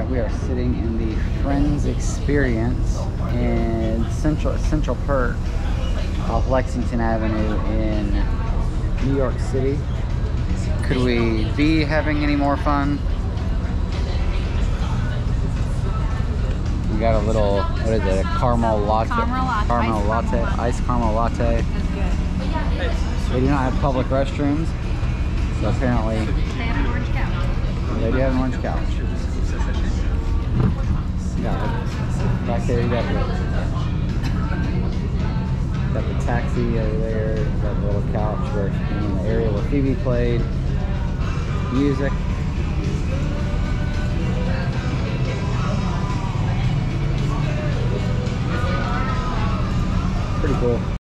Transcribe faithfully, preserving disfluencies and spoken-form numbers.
Alright, we are sitting in the Friends Experience in Central Central Perk off Lexington Avenue in New York City. Could we be having any more fun? We got a little, what is it, a caramel latte? Caramel latte. Caramel latte, iced caramel latte. That's good. They do not have public restrooms, so apparently They have an orange couch. they do have an orange couch. Yeah, back there you got the, got the taxi over there, got the little couch where in the area where Phoebe played music. Pretty cool.